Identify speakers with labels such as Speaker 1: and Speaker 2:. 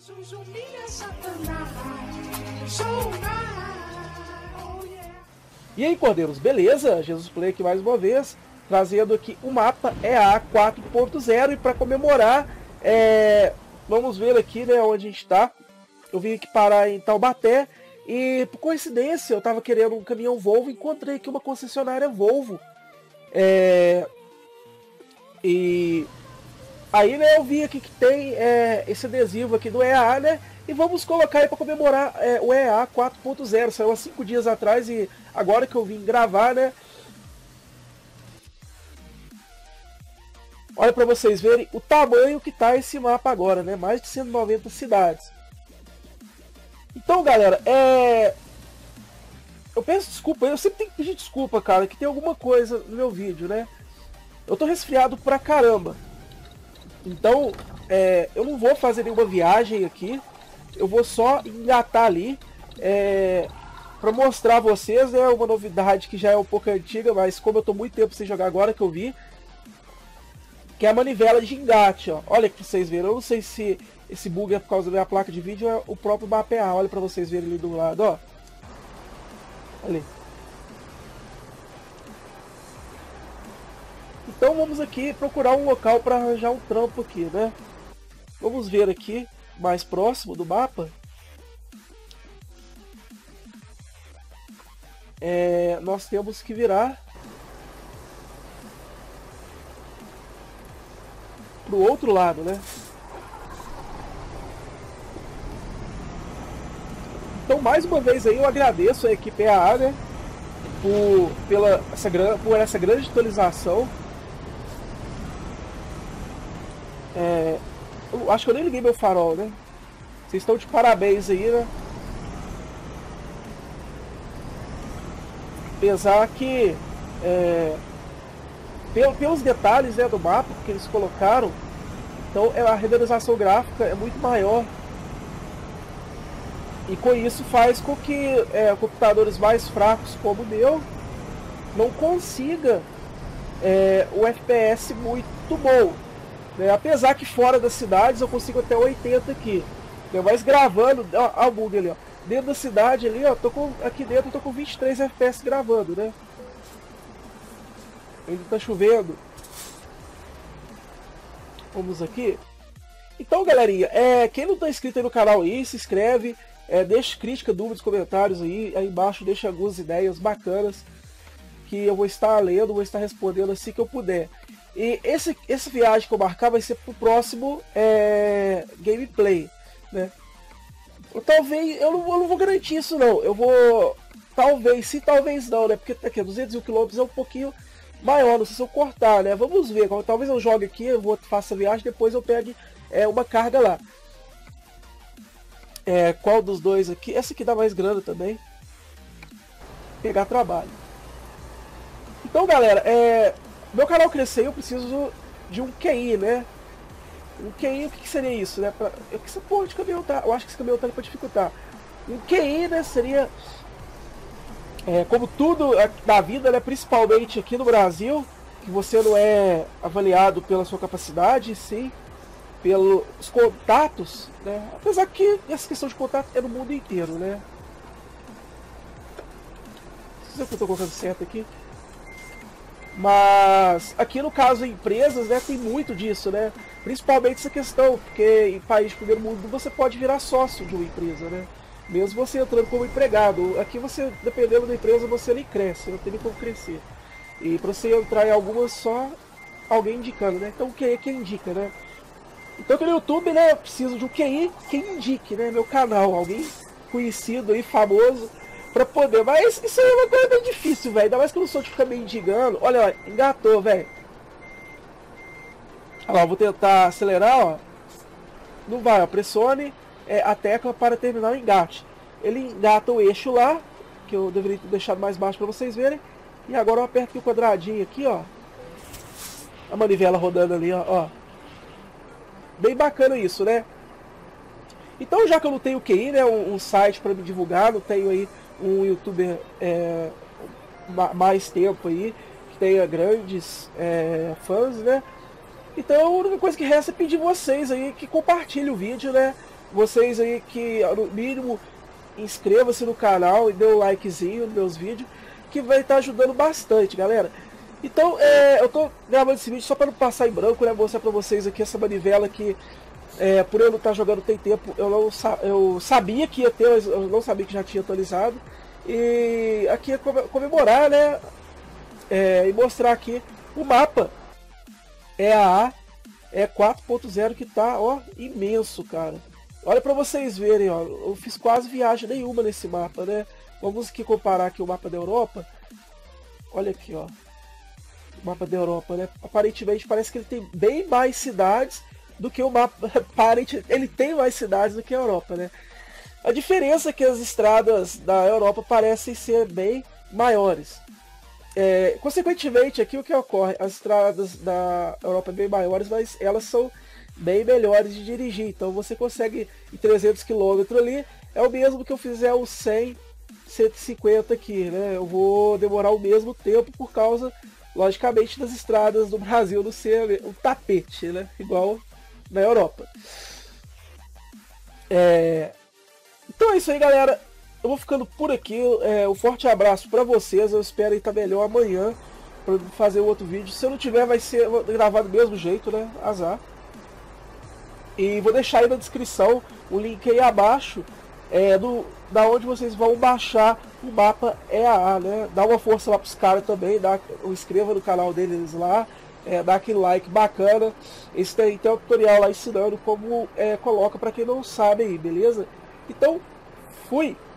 Speaker 1: E aí, Cordeiros, beleza? Jesus Play aqui mais uma vez, trazendo aqui o mapa EA 4.0. E para comemorar, vamos ver aqui, né, onde a gente está. Eu vim aqui parar em Taubaté e, por coincidência, eu estava querendo um caminhão Volvo, encontrei aqui uma concessionária Volvo. E aí, né, eu vi aqui que tem esse adesivo aqui do EA, né? E vamos colocar aí para comemorar o EA 4.0. Saiu há 5 dias atrás e agora que eu vim gravar, né? Olha para vocês verem o tamanho que tá esse mapa agora, né? Mais de 190 cidades. Então, galera, eu peço desculpa, eu sempre tenho que pedir desculpa, cara, que tem alguma coisa no meu vídeo, né? Eu tô resfriado pra caramba. Então, eu não vou fazer nenhuma viagem aqui. Eu vou só engatar ali para mostrar a vocês, né, uma novidade que já é um pouco antiga, mas como eu tô muito tempo sem jogar, agora que eu vi, que é a manivela de engate, ó. Olha que vocês viram. Eu não sei se esse bug é por causa da minha placa de vídeo ou é o próprio mapear. Olha para vocês verem ali do lado, ó. Ali. Então vamos aqui procurar um local para arranjar um trampo aqui, né? Vamos ver aqui, mais próximo do mapa. Nós temos que virar pro outro lado, né? Então, mais uma vez aí, eu agradeço a equipe EA, né, por essa grande atualização. Eu acho que eu nem liguei meu farol, né? Vocês estão de parabéns aí, né? Apesar que pelos detalhes, né, do mapa que eles colocaram, então a renderização gráfica é muito maior. E com isso faz com que computadores mais fracos como o meu não consiga o FPS muito bom, né? Apesar que fora das cidades eu consigo até 80 aqui, né? Mas gravando, ó, o bug ali, ó, dentro da cidade ali, ó, aqui dentro eu tô com 23 FPS gravando, né? Ainda tá chovendo. Vamos aqui. Então, galerinha, quem não tá inscrito aí no canal aí, se inscreve. Deixa crítica, dúvidas, comentários aí embaixo, deixa algumas ideias bacanas que eu vou estar lendo, vou estar respondendo assim que eu puder. E essa viagem que eu marcar vai ser pro próximo gameplay, né? Talvez, eu não vou garantir isso não, eu vou, talvez sim, talvez não, né? Porque aqui 201 km é um pouquinho maior, não sei se eu cortar, né? Vamos ver, talvez eu jogue aqui, eu faça a viagem, depois eu pegue uma carga lá. Qual dos dois aqui? Essa aqui dá mais grana também. Pegar trabalho. Então, galera, meu canal crescer, eu preciso de um QI, né? Um QI, o que seria isso, né? Essa porra de caminhão tá. Eu acho que esse caminhão tá pra dificultar. Um QI, né? Seria. Como tudo na vida, né? Principalmente aqui no Brasil, que você não é avaliado pela sua capacidade, sim pelos contatos, né? Apesar que essa questão de contato é no mundo inteiro, né? Não sei se eu estou colocando certo aqui. Mas aqui no caso empresas, né, tem muito disso, né? Principalmente essa questão, porque em país de primeiro mundo você pode virar sócio de uma empresa, né? Mesmo você entrando como empregado. Aqui você, dependendo da empresa, você nem cresce, não tem nem como crescer. E para você entrar em algumas, só alguém indicando, né? Então quem indica, né? Então aqui no YouTube, né, eu preciso de um QI, quem indique, né, meu canal, alguém conhecido aí, famoso, pra poder, mas isso aí é uma coisa bem difícil, velho, ainda mais que eu não sou de ficar mendigando. Olha lá, engatou, velho. Olha lá, eu vou tentar acelerar, ó, não vai, ó, pressione a tecla para terminar o engate. Ele engata o eixo lá, que eu deveria ter deixado mais baixo pra vocês verem, e agora eu aperto aqui o quadradinho aqui, ó, a manivela rodando ali, ó. Bem bacana isso, né? Então, já que eu não tenho QI, né, um site para me divulgar, não tenho aí um youtuber mais tempo aí, que tenha grandes fãs, né? Então, a única coisa que resta é pedir vocês aí que compartilhem o vídeo, né? vocês aí que, no mínimo, inscreva-se no canal e dê um likezinho nos meus vídeos, que vai estar ajudando bastante, galera. Então, eu tô gravando esse vídeo só para não passar em branco, né? Mostrar para vocês aqui essa manivela que, por eu não estar jogando tem tempo, eu sabia que ia ter, mas eu não sabia que já tinha atualizado. E aqui é comemorar, né? E mostrar aqui o mapa EAA 4.0 que tá, ó, imenso, cara. Olha pra vocês verem, ó, eu fiz quase viagem nenhuma nesse mapa, né? Vamos aqui comparar aqui o mapa da Europa. Olha aqui, ó. O mapa da Europa, né? Aparentemente parece que ele tem bem mais cidades do que o mapa. Ele tem mais cidades do que a Europa, né? A diferença é que as estradas da Europa parecem ser bem maiores. Consequentemente, aqui o que ocorre? As estradas da Europa bem maiores, mas elas são bem melhores de dirigir. Então você consegue ir 300 km ali, é o mesmo que eu fizer os 100, 150 aqui, né? Eu vou demorar o mesmo tempo por causa, logicamente, das estradas do Brasil não ser um tapete, né? Igual na Europa. Então é isso aí, galera. Eu vou ficando por aqui. Um forte abraço pra vocês. Eu espero estar melhor amanhã para fazer um outro vídeo. Se eu não tiver, vai ser gravado do mesmo jeito, né? Azar. E vou deixar aí na descrição o link aí abaixo da onde vocês vão baixar o mapa EAA, né? Dá uma força lá pros caras também, inscreva no canal deles lá, dá aquele like bacana. Esse tem um tutorial lá ensinando como coloca, para quem não sabe aí, beleza? Então, fui!